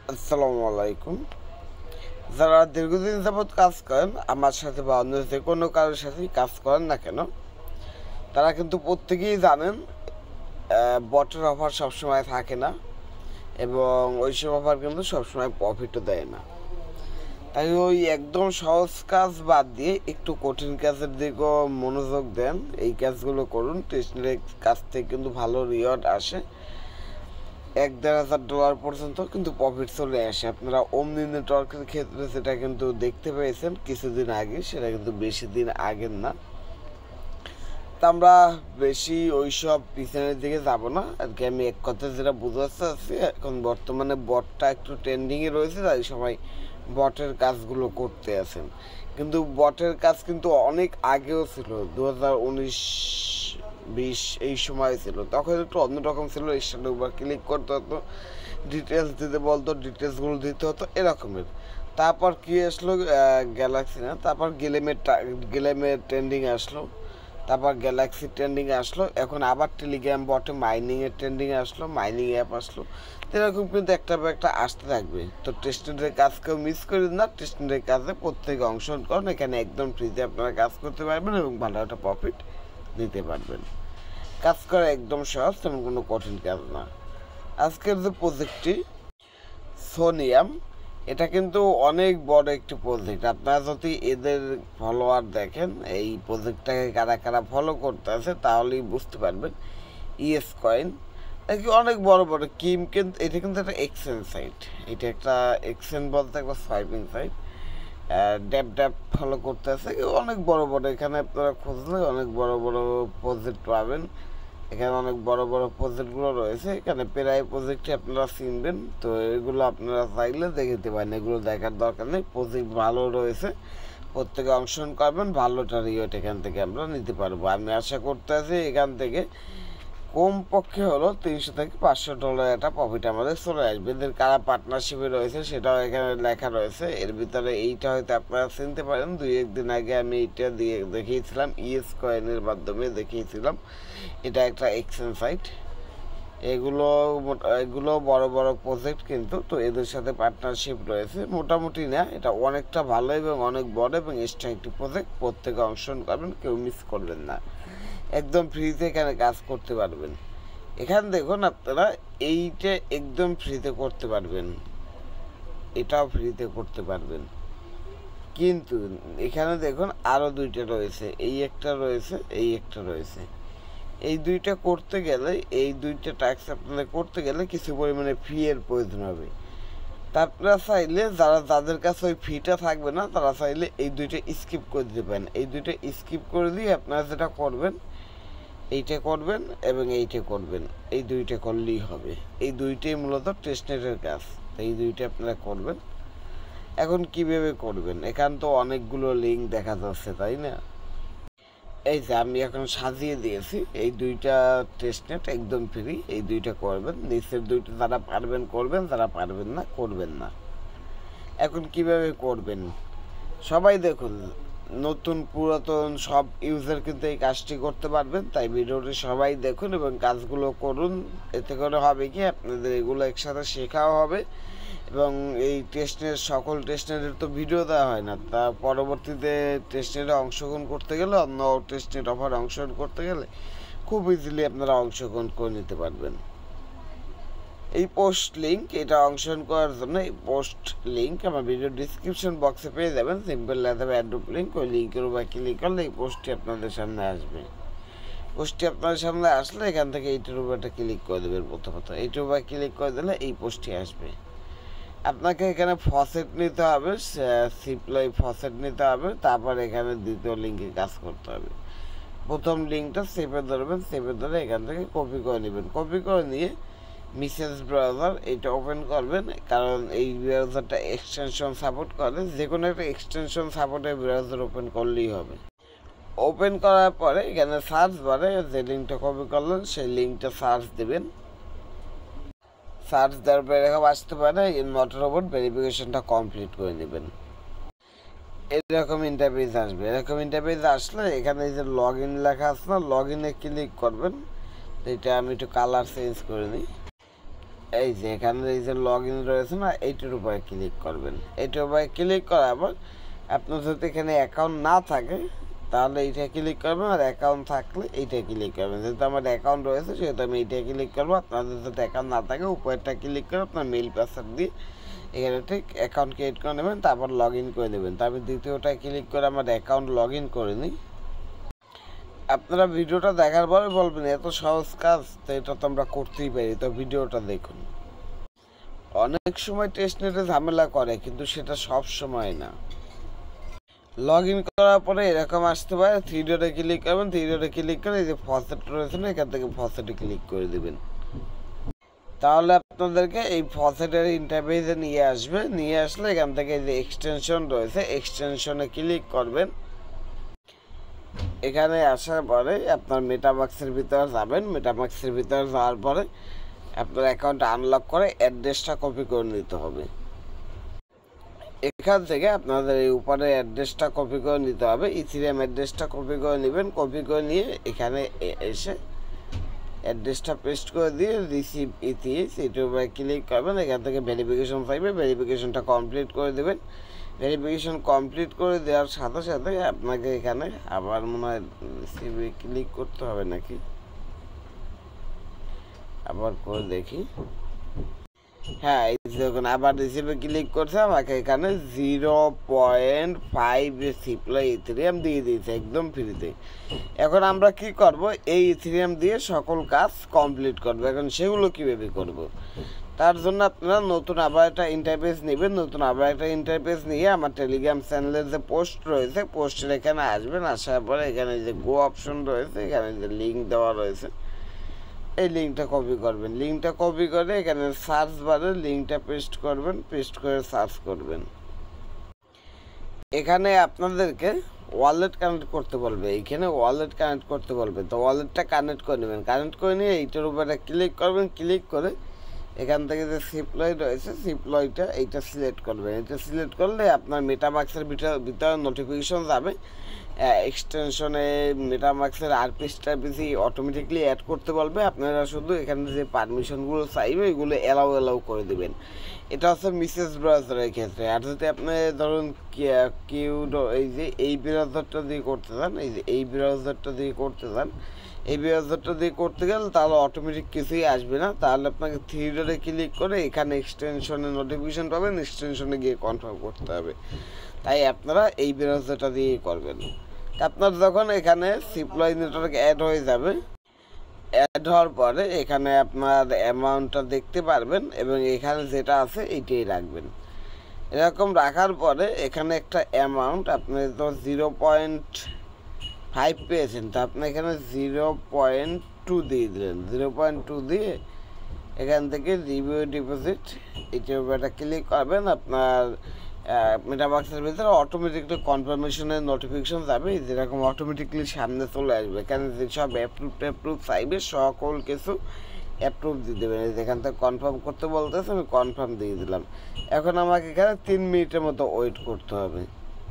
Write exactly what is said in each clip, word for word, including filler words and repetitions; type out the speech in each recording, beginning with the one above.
আসসালামু আলাইকুম। যারা দীর্ঘদিন যাবৎ কাজ করেন আমার সাথে বা অন্য যে কোনো কারোর সাথেই কাজ করেন না কেন, তারা কিন্তু প্রত্যেকেই জানেন বটের অফার সবসময় থাকে না এবং ওইসব অফার কিন্তু সবসময় প্রফিটও দেয় না। তাই ওই একদম সহজ কাজ বাদ দিয়ে একটু কঠিন কাজের দিকেও মনোযোগ দেন। এই কাজগুলো করুন, টেস্টের কাছ থেকে কিন্তু ভালো রিওয়ার্ড আসে। এক দেড় হাজার ডলার পর্যন্ত কিন্তু প্রফিট চলে আসে। আপনারা ওমনি নেটওয়ার্কের ক্ষেত্রে যেটা কিন্তু দেখতে পেয়েছেন কিছুদিন আগে, সেটা কিন্তু বেশি দিন আগের না। তা আমরা বেশি ওইসব পিছনের দিকে যাব না আর কি। আমি এক কথা যেটা বুঝতে চাচ্ছি, এখন বর্তমানে বটটা একটু ট্রেন্ডিংয়ে রয়েছে, তাই সবাই বটের কাজগুলো করতে আছেন। কিন্তু বটের কাজ কিন্তু অনেক আগেও ছিল, দু হাজার উনিশ বিশ এই সময় ছিল। তখন একটু অন্যরকম ছিল, স্টার্ট উপর ক্লিক করতে হতো, ডিটেলস দিতে বলতো, ডিটেলসগুলো দিতে হতো এরকমের। তারপর কি আসলো, গ্যালাক্সি না, তারপর গেলেমের গেলেমের ট্রেন্ডিং আসলো, তারপর গ্যালাক্সি ট্রেন্ডিং আসলো, এখন আবার টেলিগ্রাম বটে মাইনিংয়ের ট্রেন্ডিং আসলো, মাইনিং অ্যাপ আসলো। এরকম কিন্তু একটা পর একটা আসতে থাকবে। তো টেস্টেডের কাজ কেউ মিস করেন না, টেস্টেডের কাজে প্রত্যেকে অংশগ্রহণ করেন। এখানে একদম ফ্রিতে আপনারা কাজ করতে পারবেন এবং ভালো একটা প্রফিট নিতে পারবেন। কাজ করা একদম সহজ, তেমন কোনো কঠিন কাজ না। আজকের যে প্রজেক্টটি সোনিয়াম, এটা কিন্তু অনেক বড় একটি প্রজেক্ট। আপনারা যদি এদের ফলোয়ার দেখেন, এই প্রজেক্টটাকে কারা কারা ফলো করতে আছে তাহলেই বুঝতে পারবেন। ইএস কয়েন কি অনেক বড় বড় কিম, কিন্তু এটা কিন্তু একটা এক্সচেঞ্জ সাইট। এটা একটা এক্সচেঞ্জ বলতে একটা swiping site. Dapp dapp follow করতে আছে অনেক বড় বড়। এখানে আপনারা খুঁজলে অনেক বড় বড় প্রজেক্ট পাবেন। এখানে অনেক বড় বড় প্রজেক্টগুলো রয়েছে। এখানে প্রায় প্রজেক্টে আপনারা চিনবেন, তো এগুলো আপনারা চাইলে দেখতে পারেন। এগুলো দেখার দরকার নেই, প্রজেক্ট ভালো রয়েছে, প্রত্যেকে অংশগ্রহণ করবেন, ভালোটা রিওয়ার্ড এখান থেকে আমরা নিতে পারবো। আমি আশা করতে আছি এখান থেকে কমপক্ষে হলো তিনশো থেকে পাঁচশো ডলার একটা প্রফিট আমাদের চলে আসবে। এদের কারা পার্টনারশিপে রয়েছে সেটাও এখানে লেখা রয়েছে। এর ভিতরে এইটা হয়তো আপনারা চিনতে পারেন, দুই একদিন আগে আমি এইটা দিয়ে দেখিয়েছিলাম, ইএস কয়েনের মাধ্যমে দেখিয়েছিলাম। এটা একটা এক্সচেঞ্জ সাইট। এগুলো এগুলো বড় বড় প্রজেক্ট কিন্তু, তো এদের সাথে পার্টনারশিপ রয়েছে। মোটামুটি না, এটা অনেকটা ভালো এবং অনেক বড় এবং এক্সট্রা একটি প্রজেক্ট। প্রত্যেকে অংশগ্রহণ করবেন, কেউ মিস করবেন না। একদম ফ্রিতে এখানে কাজ করতে পারবেন। এখানে দেখুন আপনারা এইটা একদম ফ্রিতে করতে পারবেন, এটাও ফ্রিতে করতে পারবেন। কিন্তু এখানে দেখুন আরও দুইটা রয়েছে, এই একটা রয়েছে, এই একটা রয়েছে। এই দুইটা করতে গেলে, এই দুইটা ট্যাক্স আপনাদের করতে গেলে কিছু পরিমাণে ফি এর প্রয়োজন হবে। তা আপনারা চাইলে, যারা যাদের কাছে ওই ফিটা থাকবে না, তারা চাইলে এই দুইটা স্কিপ করে দিতে পারেন। এই দুইটা স্কিপ করে দিয়ে আপনারা যেটা করবেন, এইটা করবেন এবং এইটা করবেন, এই দুইটা করলেই হবে। এই দুইটাই মূলত টেস্টনেটের কাজ, এই দুইটা আপনারা করবেন। এখন কিভাবে করবেন, এখান তো অনেকগুলো লিঙ্ক দেখা যাচ্ছে, তাই না? এই যে আমি এখন সাজিয়ে দিয়েছি, এই দুইটা টেস্টনেট একদম ফ্রি, এই দুইটা করবেন। নিচের দুইটা যারা পারবেন করবেন, যারা পারবেন না করবেন না। এখন কিভাবে করবেন সবাই দেখুন, নতুন পুরাতন সব ইউজার কিন্তু এই কাজটি করতে পারবেন। তাই ভিডিওটি সবাই দেখুন এবং কাজগুলো করুন। এতে করে হবে কি, আপনাদের এগুলো একসাথে শেখাও হবে এবং এই টেস্টের সকল টেস্টের তো ভিডিও দেওয়া হয় না। তা পরবর্তীতে টেস্টের অংশগ্রহণ করতে গেলে, অন্য টেস্টের অফার অংশগ্রহণ করতে গেলে খুব ইজিলি আপনারা অংশগ্রহণ করে নিতে পারবেন। এই পোস্ট লিঙ্ক, এটা অংশগ্রহণ করার জন্য এই পোস্ট লিঙ্ক আমার ভিডিও ডিসক্রিপশন বক্সে পেয়ে যাবেন। সিম্পল লেখা অ্যাড্রপ লিঙ্ক, ওই লিঙ্কের উপর ক্লিক করলে এই পোস্টটি আপনাদের সামনে আসবে। পোস্টটি আপনাদের সামনে আসলে এখান থেকে এইটার উপর একটা ক্লিক করে দেবেন। প্রথমত এইটার উপর ক্লিক করে দিলে এই পোস্টটি আসবে। আপনাকে এখানে ফসেট নিতে হবে, সিপ্লাই ফসেট নিতে হবে। তারপর এখানে দ্বিতীয় লিঙ্কে কাজ করতে হবে। প্রথম লিঙ্কটা সেভে ধরবেন, সেভে ধরে এখান থেকে কপি করে নেবেন। কপি করে নিয়ে মেসেজ ব্রাউজার এটা ওপেন করবেন, কারণ এই ব্রাউজারটা এক্সটেনশন সাপোর্ট করে। যে কোনো একটা এক্সটেনশন সাপোর্টের ব্রাউজার ওপেন করলেই হবে। ওপেন করার পরে এখানে সার্চ বারে যে লিঙ্কটা কপি করলেন সেই লিঙ্কটা সার্চ দেবেন। সার্চ দেওয়ার পরে এরকম আসতে পারে, নট রোবট ভেরিফিকেশনটা কমপ্লিট করে নেবেন। এরকম ইন্টারফেস আসবে। এরকম ইন্টারফেস আসলে এখানে এই যে লগ ইন লেখা আছে না, লগ ইনে ক্লিক করবেন। এটা আমি একটু কালার চেঞ্জ করে নিই। এই যে এখানে এই যে লগ ইন রয়েছে না, এইটার উপরে ক্লিক করবেন। এইটার উপরে ক্লিক করার পর আপনার যদি এখানে অ্যাকাউন্ট না থাকে তাহলে এইটা ক্লিক করবেন, আর অ্যাকাউন্ট থাকলে এইটা ক্লিক করবেন। যেহেতু আমার অ্যাকাউন্ট রয়েছে সেহেতু আমি এইটা ক্লিক করবো। আপনাদের যদি অ্যাকাউন্ট না থাকে উপরেরটা ক্লিক করে আপনার মেইল পাসওয়ার্ড দিয়ে এখানে ঠিক অ্যাকাউন্ট ক্রিয়েট করে নেবেন, তারপর লগ ইন করে দেবেন। তো আমি দ্বিতীয়টায় ক্লিক করে আমার অ্যাকাউন্ট লগ ইন করে নিই। আপনারা ভিডিওটা দেখার পরে বলবেন এত সহজ কাজ, তো এটা তো আমরা করতেই পারি। তো ভিডিওটা দেখুন। অনেক সময় টেস্ট নেটে ঝামেলা করে, কিন্তু সেটা সব সময় না। লগ ইন করার পরে এরকম আসতে পারে, থ্রি ডটে ক্লিক করবেন। থ্রি ডটে ক্লিক করে এই যে ফসেট রয়েছে না, এখান থেকে ফসেটে ক্লিক করে দেবেন। তাহলে আপনাদেরকে এই ফসেটের ইন্টারফেসে নিয়ে আসবে। নিয়ে আসলে এখান থেকে যে এক্সটেনশন রয়েছে, এক্সটেনশনে ক্লিক করবেন। এখানে আসার পরে আপনার মেটামাক্সের ভিতরে যাবেন। মেটামাক্সের ভিতরে যাওয়ার পরে আপনার অ্যাকাউন্ট আনলক করে অ্যাড্রেসটা কপি করে নিতে হবে। এখান থেকে আপনাদের এই উপরে অ্যাড্রেসটা কপি করে নিতে হবে। ইথিরিয়াম অ্যাড্রেসটা কপি করে নেবেন। কপি করে নিয়ে এখানে এসে অ্যাড্রেসটা পেস্ট করে দিয়ে রিসিভ ইথিএস এটার উপরে ক্লিক করবেন। এখান থেকে ভেরিফিকেশন চাইবে, ভেরিফিকেশনটা কমপ্লিট করে দেবেন। ভেরিফিকেশন কমপ্লিট করে দেওয়ার সাথে সাথে আপনাকে এখানে আবার মনে হয় রিসিভে ক্লিক করতে হবে নাকি, আবার করে দেখি। হ্যাঁ, এই দেখুন আবার রিসিভে ক্লিক করছে, আমাকে এখানে জিরো পয়েন্ট ফাইভ সিপ্লাই ইথেরিয়াম দিয়ে দিয়েছে একদম ফ্রিতে। এখন আমরা কি করব, এই ইথেরিয়াম দিয়ে সকল কাজ কমপ্লিট করবো। এখন সেগুলো কীভাবে করব, তার জন্য আপনারা নতুন আবার একটা ইন্টারফেস নেবেন। নতুন আবার একটা ইন্টারফেস নিয়ে আমার টেলিগ্রাম চ্যানেলের যে পোস্ট রয়েছে, পোস্টের এখানে আসবেন। আসার পরে এখানে যে গো অপশন রয়েছে, এখানে যে লিঙ্ক দেওয়া রয়েছে, এই লিঙ্কটা কপি করবেন। লিঙ্কটা কপি করে এখানে সার্চ বারে লিঙ্কটা পেস্ট করবেন, পেস্ট করে সার্চ করবেন। এখানে আপনাদেরকে ওয়ালেট কানেক্ট করতে বলবে, এইখানে ওয়ালেট কানেক্ট করতে বলবে। তো ওয়ালেটটা কানেক্ট করে নেবেন। কানেক্ট করে নিয়ে এইটার উপরে ক্লিক করবেন। ক্লিক করে এখান থেকে যে সিপ্লয় রয়েছে, সিপ্লয়টা এইটা সিলেক্ট করবেন। এটা সিলেক্ট করলে আপনার মেটামাক্সের ভিতরে নোটিফিকেশন যাবে। এক্সটেনশনে মেটামাক্সের আরপিস টারপিসি অটোমেটিকলি অ্যাড করতে বলবে। আপনারা শুধু এখানে যে পারমিশনগুলো চাইবে এগুলো অ্যালাউ অ্যালাউ করে দেবেন। এটা হচ্ছে মিসেস ব্রাউজারের ক্ষেত্রে। আর যদি আপনি ধরুন কিউ এই যে এই ব্রাউজারটা দিয়ে করতে চান, এই যে এই ব্রাউজারটা দিয়ে করতে চান, এই ব্রাউজারটা দিয়ে করতে গেলে তাহলে অটোমেটিক কিছুই আসবে না। তাহলে আপনাকে থ্রি ডটে ক্লিক করে এখানে এক্সটেনশনে নোটিফিকেশন পাবেন, এক্সটেনশনে গিয়ে কনফার্ম করতে হবে। তাই আপনারা এই ব্রাউজারটা দিয়ে করবেন। আপনার যখন এখানে সিপ্লয় নেটওয়ার্ক অ্যাড হয়ে যাবে, অ্যাড হওয়ার পরে এখানে আপনার অ্যামাউন্টটা দেখতে পারবেন এবং এখানে যেটা আছে এইটাই রাখবেন। এরকম রাখার পরে এখানে একটা অ্যামাউন্ট আপনি তো জিরো পয়েন্ট ফাইভ পেয়েছেন, তো আপনি এখানে জিরো পয়েন্ট টু দিয়ে দিলেন। জিরো পয়েন্ট টু দিয়ে এখান থেকে রিভিউ ডিপোজিট এইটার উপর একটা ক্লিক করবেন। আপনার মেটামাক্সের ভিতরে অটোমেটিকলি কনফার্মেশনের নোটিফিকেশন যাবে, যেরকম অটোমেটিকলি সামনে চলে আসবে। এখানে যেসব অ্যাপ্রুভ ট্যাপ্রুভ চাইবে সকল কিছু অ্যাপ্রুভ দিয়ে দেবেন। এখান থেকে কনফার্ম করতে বলতেছে, আমি কনফার্ম দিয়ে দিলাম। এখন আমাকে এখানে তিন মিনিটের মতো ওয়েট করতে হবে।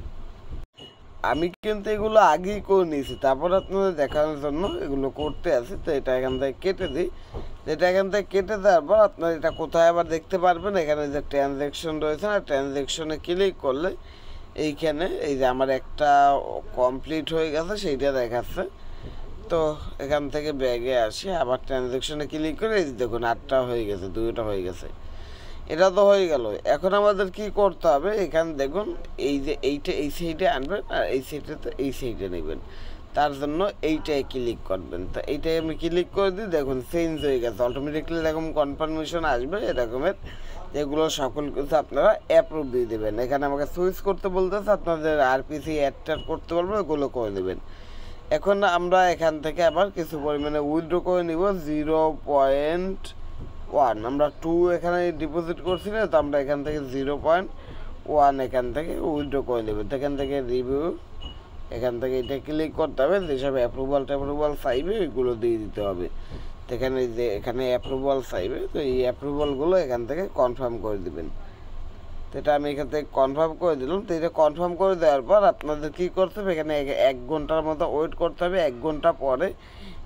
আমি কিন্তু এগুলো আগেই করে নিয়েছি, তারপর আপনাদের দেখানোর জন্য এগুলো করতে আছে। তো এটা এখান থেকে কেটে দিই। এটা এখান থেকে কেটে দেওয়ার পর আপনার এটা কোথায় আবার দেখতে পারবেন, এখানে যে ট্রানজ্যাকশন রয়েছে না, ট্রানজ্যাকশনে ক্লিক করলে এইখানে এই যে আমার একটা কমপ্লিট হয়ে গেছে সেইটা দেখাচ্ছে। তো এখান থেকে ব্যাগে আসি, আবার ট্রানজ্যাকশনে ক্লিক করে এই দেখুন আটটা হয়ে গেছে, দুইটা হয়ে গেছে। এটা তো হয়ে গেল। এখন আমাদের কি করতে হবে, এখানে দেখুন এই যে এইটা এই সাইডে আনবেন আর এই সাইডে তো এই সাইডে নেবেন। তার জন্য এইটাই ক্লিক করবেন। তো এইটাই আমি ক্লিক করে দিই, দেখুন চেঞ্জ হয়ে গেছে। অটোমেটিকলি এরকম কনফার্মেশন আসবে এরকমের, যেগুলো সকল কিছু আপনারা অ্যাপ্রুভ দিয়ে দেবেন। এখানে আমাকে সুইচ করতে বলতেছে, আপনাদের আরপিসি অ্যাড ট্যাড করতে বলবো, এগুলো করে দেবেন। এখন আমরা এখান থেকে আবার কিছু পরিমাণে উইথড্র করে নিব। জিরো পয়েন্ট ওয়ান আমরা টু এখানে ডিপোজিট করছি না, তো আমরা এখান থেকে জিরো পয়েন্ট ওয়ান এখান থেকে উইথড্র করে নেব। তো এখান থেকে রিভিউ এখান থেকে এটা ক্লিক করতে হবে, যেসব অ্যাপ্রুভাল ট্যাপ্রুভাল চাইবে ওইগুলো দিয়ে দিতে হবে। তো এখানে যে এখানে অ্যাপ্রুভাল চাইবে, তো এই অ্যাপ্রুভালগুলো এখান থেকে কনফার্ম করে দেবেন। তো এটা আমি এখান থেকে কনফার্ম করে দিলাম। তো এটা কনফার্ম করে দেওয়ার পর আপনাদের কী করতে হবে, এখানে এক ঘন্টার মতো ওয়েট করতে হবে। এক ঘন্টা পরে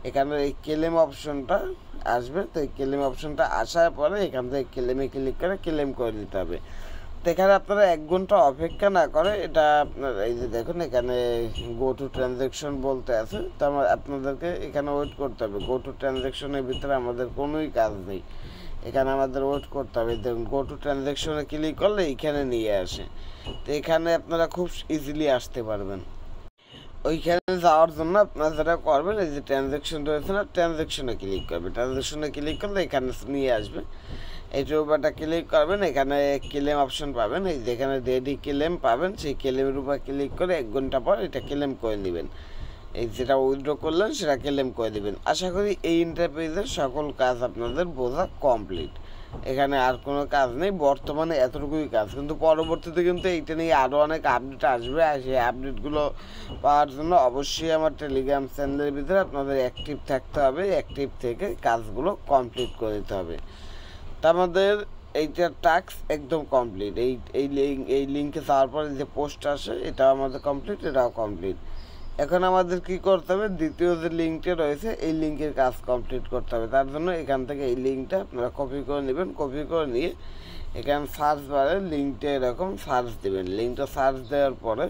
এখানে এই ক্লেম অপশনটা আসবে। তো এই ক্লেম অপশনটা আসার পরে এখান থেকে ক্লেমে ক্লিক করে ক্লেম করে দিতে হবে। তো এখানে আপনারা এক ঘন্টা অপেক্ষা না করে এটা আপনার এই যে দেখুন এখানে গো টু ট্রানজ্যাকশন বলতে আছে। তো আমার আপনাদেরকে এখানে ওয়েট করতে হবে। গো টু ট্রানজ্যাকশনের ভিতরে আমাদের কোনোই কাজ নেই, এখানে আমাদের ওয়েট করতে হবে। দেখুন গো টু ট্রানজ্যাকশনে ক্লিক করলে এখানে নিয়ে আসে। তো এখানে আপনারা খুব ইজিলি আসতে পারবেন। ওইখানে যাওয়ার জন্য আপনারা যেটা করবেন, এই যে ট্রানজ্যাকশন রয়েছে না, ট্রানজ্যাকশনে ক্লিক করবেন। ট্রানজ্যাকশনে ক্লিক করলে এখানে নিয়ে আসবে। এইটার উপরটা ক্লিক করবেন, এখানে ক্লেম অপশন পাবেন। এই যেখানে রেডি ক্লেম পাবেন, সেই ক্লেমের উপর ক্লিক করে এক ঘন্টা পর এটা ক্লেম করে নেবেন। এই যেটা উইথড্র করলেন সেটা ক্লেম করে দেবেন। আশা করি এই ইন্টারপ্রাইজের সকল কাজ আপনাদের বোঝা কমপ্লিট। এখানে আর কোনো কাজ নেই, বর্তমানে এতটুকুই কাজ। কিন্তু পরবর্তীতে কিন্তু এইটা নিয়ে আরও অনেক আপডেট আসবে, আর সেই আপডেটগুলো পাওয়ার জন্য অবশ্যই আমার টেলিগ্রাম চ্যানেলের ভিতরে আপনাদের অ্যাক্টিভ থাকতে হবে। অ্যাক্টিভ থেকে কাজগুলো কমপ্লিট করে দিতে হবে। তা আমাদের এইটার টাস্ক একদম কমপ্লিট। এই এই লিঙ্ক এই লিঙ্কে যাওয়ার পরে যে পোস্ট আসে এটাও আমাদের কমপ্লিট, এটাও কমপ্লিট। এখন আমাদের কি করতে হবে, দ্বিতীয় যে লিঙ্কটা রয়েছে এই লিঙ্কের কাজ কমপ্লিট করতে হবে। তার জন্য এখান থেকে এই লিঙ্কটা আপনারা কপি করে নেবেন। কপি করে নিয়ে এখানে সার্চ বারে লিঙ্কটা এরকম সার্চ দেবেন। লিঙ্কটা সার্চ দেওয়ার পরে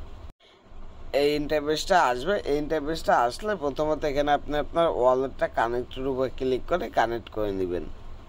এই ইন্টারফেসটা আসবে। এই ইন্টারফেসটা আসলে প্রথমত এখানে আপনি আপনার ওয়ালেটটা কানেক্টের উপর ক্লিক করে কানেক্ট করে নেবেন।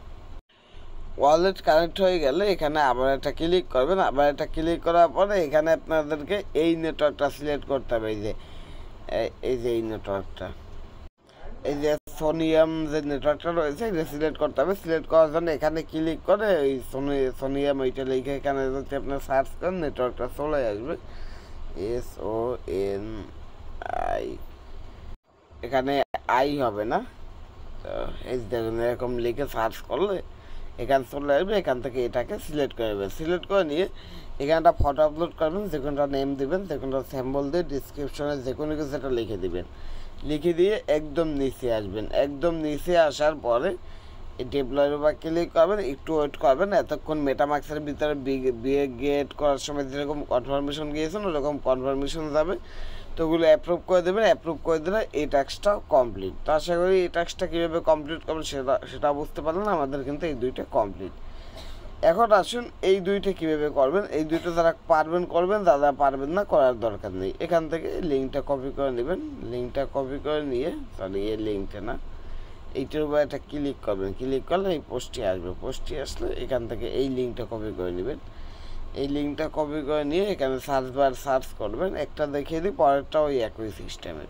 ওয়ালেট কানেক্ট হয়ে গেলে এখানে আবার একটা ক্লিক করবেন। আবার একটা ক্লিক করার পরে এখানে আপনাদেরকে এই নেটওয়ার্কটা সিলেক্ট করতে হবে। এই যে এই যে এই নেটওয়ার্কটা, এই যে সোনিয়াম যে নেটওয়ার্কটা রয়েছে এটা সিলেক্ট করতে হবে। সিলেক্ট করার জন্য এখানে ক্লিক করে এই সোনি সোনিয়াম এইটা লিখে এখানে যদি আপনার সার্চ করেন নেটওয়ার্কটা চলে আসবে। এস ও এন আই, এখানে আই হবে না। তো এই দেখুন এরকম লিখে সার্চ করলে এখানে চলে আসবে। এখান থেকে এটাকে সিলেক্ট করে দেবেন। সিলেক্ট করে নিয়ে এখানটা ফটো আপলোড করবেন, যে কোনটা নেম দেবেন, যে কোনটা স্যাম্পল দিয়ে ডিসক্রিপশনে যে কোনো কিছু একটা লিখে দেবেন। লিখে দিয়ে একদম নিচে আসবেন। একদম নিচে আসার পরে এই ডিপ্লয়ের উপর ক্লিক করবেন, একটু ওয়েট করবেন। এতক্ষণ মেটামাক্সের ভিতরে বিয়ে গেট করার সময় যেরকম কনফার্মেশন গিয়েছেন ওরকম কনফার্মেশন যাবে। তো ওগুলো অ্যাপ্রুভ করে দেবেন। অ্যাপ্রুভ করে দিলে এই টাস্কটাও কমপ্লিট। তো আশা করি এই টাস্কটা কীভাবে কমপ্লিট করবেন সেটা সেটা বুঝতে পারলেন। আমাদের কিন্তু এই দুইটা কমপ্লিট। এখন আসুন এই দুইটা কীভাবে করবেন। এই দুইটা যারা পারবেন করবেন, যারা পারবেন না করার দরকার নেই। এখান থেকে লিঙ্কটা কপি করে নেবেন। লিঙ্কটা কপি করে নিয়ে, সরি এই লিঙ্কটা না, এইটার উপর একটা ক্লিক করবেন। ক্লিক করলে এই পোস্টটি আসবে। পোস্টটি আসলে এখান থেকে এই লিঙ্কটা কপি করে নেবেন। এই লিঙ্কটা কপি করে নিয়ে এখানে সার্চ বার সার্চ করবেন। একটা দেখিয়ে দিই, পরেরটা ওই একই সিস্টেমের।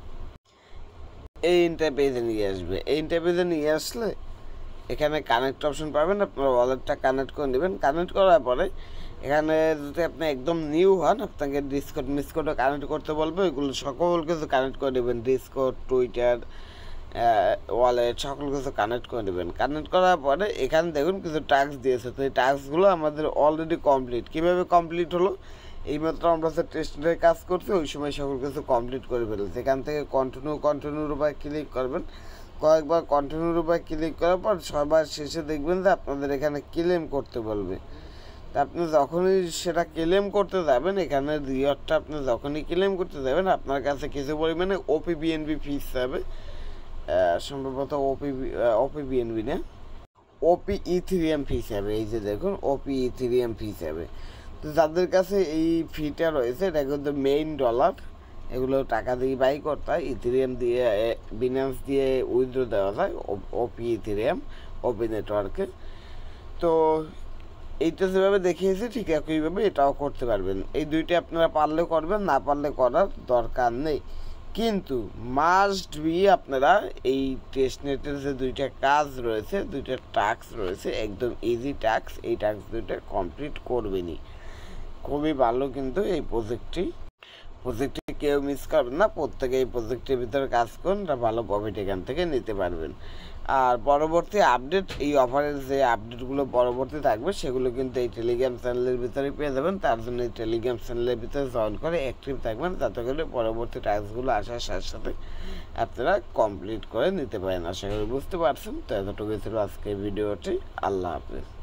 এই ইন্টারপেজে নিয়ে আসবে। এই ইন্টারপেজে নিয়ে আসলে এখানে কানেক্ট অপশন পাবেন। আপনার ওয়ালেটটা কানেক্ট করে নেবেন। কানেক্ট করার পরে এখানে যদি আপনি একদম নিউ হন আপনাকে ডিসকোড মিসকোডও কানেক্ট করতে বলবে। ওইগুলো সকল কিছু কানেক্ট করে দেবেন। ডিসকোড, টুইটার, ওয়ালেট সকল কিছু কানেক্ট করে নেবেন। কানেক্ট করার পরে এখানে দেখুন কিছু টাস্ক দিয়েছে। তো এই টাস্কগুলো আমাদের অলরেডি কমপ্লিট। কীভাবে কমপ্লিট হলো, এইমাত্র আমরা যে টেস্টের কাজ করছি ওই সময় সকল কিছু কমপ্লিট করে ফেলেছি। এখান থেকে কন্টিনিউ কন্টিনিউর উপর ক্লিক করবেন। কয়েকবার কন্টিনিউর উপর ক্লিক করার পর সবার শেষে দেখবেন যে আপনাদের এখানে ক্লেম করতে বলবে। তা আপনি যখনই সেটা ক্লেম করতে যাবেন, এখানে রিওয়ার্ডটা আপনি যখনই ক্লেম করতে যাবেন আপনার কাছে কিছু পরিমাণে ওপি বিএনবি ফিস হবে। সম্ভবত ওপি ওপি বিএনবি না, ওপি ইথেরিয়াম ফিস হবে। এই যে দেখুন ওপি ইথেরিয়াম ফিস হবে। তো যাদের কাছে এই ফিটা রয়েছে এটা কিন্তু মেইন ডলার, এগুলো টাকা দিয়ে বাই করতে হয়। ইথেরিয়াম দিয়ে বিনান্স দিয়ে উইথড্র দেওয়া যায় ওপি ইথেরিয়াম ওপি নেটওয়ার্কে। তো এইটা যেভাবে দেখিয়েছি ঠিক একইভাবে এটাও করতে পারবেন। এই দুইটা আপনারা পারলে করবেন, না পারলে করার দরকার নেই। কিন্তু মাস্ট বি আপনারা এই টেস্টনেটের যে দুইটা কাজ রয়েছে, দুইটা টাস্ক রয়েছে, একদম ইজি টাস্ক, এই টাস্ক দুইটা কমপ্লিট করবেনই। খুবই ভালো কিন্তু এই প্রজেক্টটি প্রজেক্টটি কেউ মিস করবেন না। প্রত্যেকে এই প্রজেক্টের ভিতরে কাজ করুন, ভালো প্রফিট এখান থেকে নিতে পারবেন। আর পরবর্তী আপডেট, এই অফারের যে আপডেটগুলো পরবর্তী থাকবে সেগুলো কিন্তু এই টেলিগ্রাম চ্যানেলের ভিতরে পেয়ে যাবেন। তার জন্য এই টেলিগ্রাম চ্যানেলের ভিতরে জয়েন করে অ্যাক্টিভ থাকবেন, যাতে করে পরবর্তী টাস্কগুলো আসার সাথে সাথে আপনারা কমপ্লিট করে নিতে পারেন। আশা করি বুঝতে পারছেন। তো এতটুকু ছিল আজকের ভিডিওটি। আল্লাহ হাফেজ।